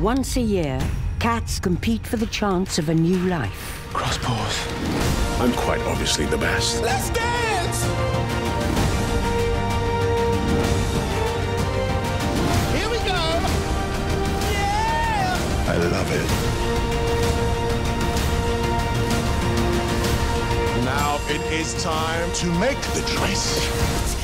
Once a year, cats compete for the chance of a new life. Cross paws. I'm quite obviously the best. Let's dance! Here we go! Yeah! I love it. Now it is time to make the choice.